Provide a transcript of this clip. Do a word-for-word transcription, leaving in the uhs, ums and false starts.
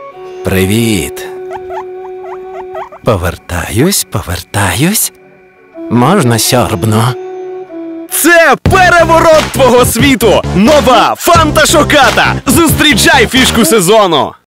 Привіт. Повертаюсь, повертаюсь. Можна сьорбну? Це переворот твого світу! Нова Фанта Шоката! Зустрічай фішку сезону!